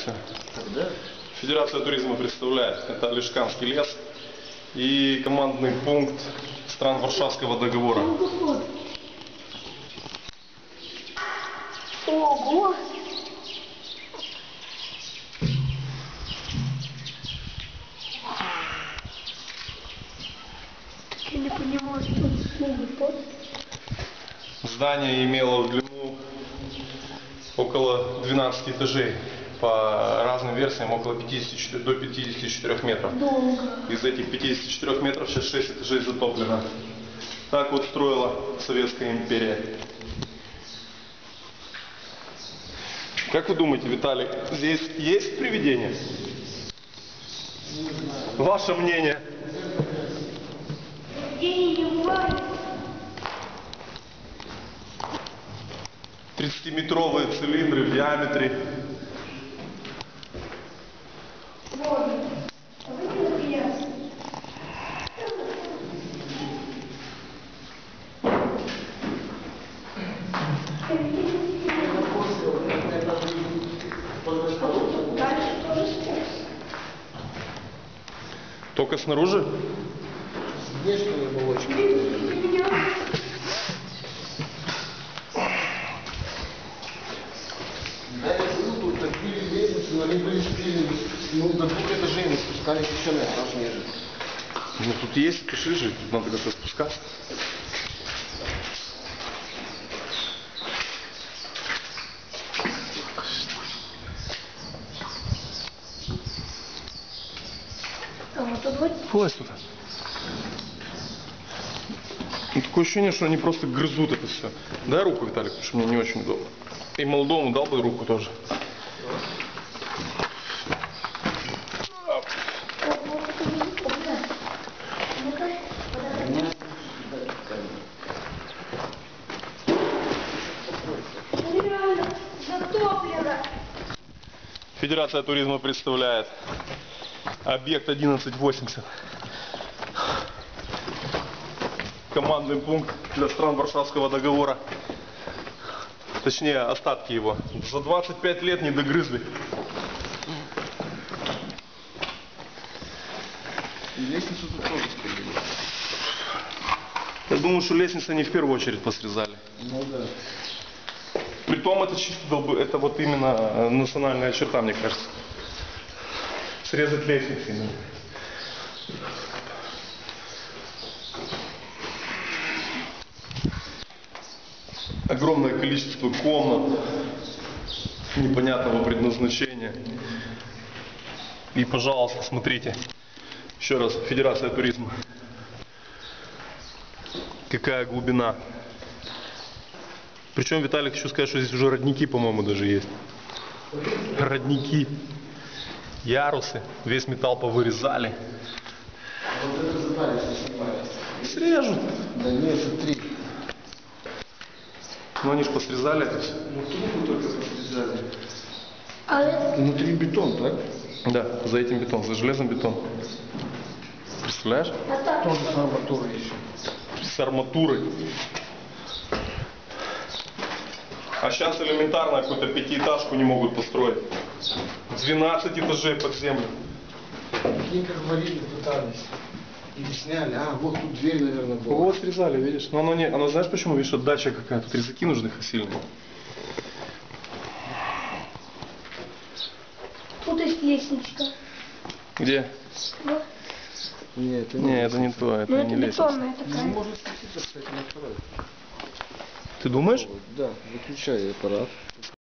все. Да. Федерация туризма представляет. Это Лишканский лес и командный пункт стран Варшавского договора. Ого! Я не понимаю, что тут. Здание имело длину около 12 этажей. По разным версиям около 54, до 54 метров. Долго. Из этих 54 метров сейчас 6 этажей затоплено. Так вот строила Советская империя. Как вы думаете, Виталий, здесь есть привидение? Ваше мнение? Привидений не бывает. 30-метровые цилиндры в диаметре. Вот. А вы не ясно. Дальше тоже спуск. Только снаружи? Внешняя оболочка. Да, я был тут, так были лестницы, но они были стильные. Ну, до 2 этажей мы спускались еще на этаж ниже. Ну тут есть этажи же, тут надо как-то спускаться. А вот тут вот. Вылазь туда. Ну, такое ощущение, что они просто грызут это все. Дай руку, Виталик, потому что мне не очень удобно. И молодому дал бы руку тоже. Реально затоплено. Федерация туризма представляет объект 1180. Командный пункт для стран Варшавского договора. Точнее, остатки его. За 25 лет не догрызли. И лестницу тут тоже спилили. Я думаю, что лестницу они в первую очередь посрезали. Ну да. Притом это чисто это вот именно национальная черта, мне кажется. Срезать лестницу именно. Огромное количество комнат непонятного предназначения. И, пожалуйста, смотрите. Еще раз, Федерация туризма. Какая глубина. Причем, Виталик, хочу сказать, что здесь уже родники, по-моему, даже есть. Родники. Ярусы. Весь металл повырезали. Вот это забрали, что снимали. Срежут. Да нет, это 3. Ну они же посрезали это все. Ну трубу только посрезали. А это Внутри бетон, так? Да, за этим бетон, за железом бетон. Представляешь? Тоже с арматурой еще. С арматурой. А сейчас элементарно какую-то пятиэтажку не могут построить. 12 этажей под землю. Они как варили, пытались. Или сняли. А, вот тут дверь, наверное, была. Вот срезали, видишь? Но оно не. Оно знаешь почему? Видишь, отдача какая? Тут резаки нужны сильные. тут есть лестничка. Где? Вот. Нет, это Не, это не то, это Ну не это лестница. бетонная Ну, такая. может светиться, кстати, на аппарат. Ты думаешь? Да, выключай аппарат.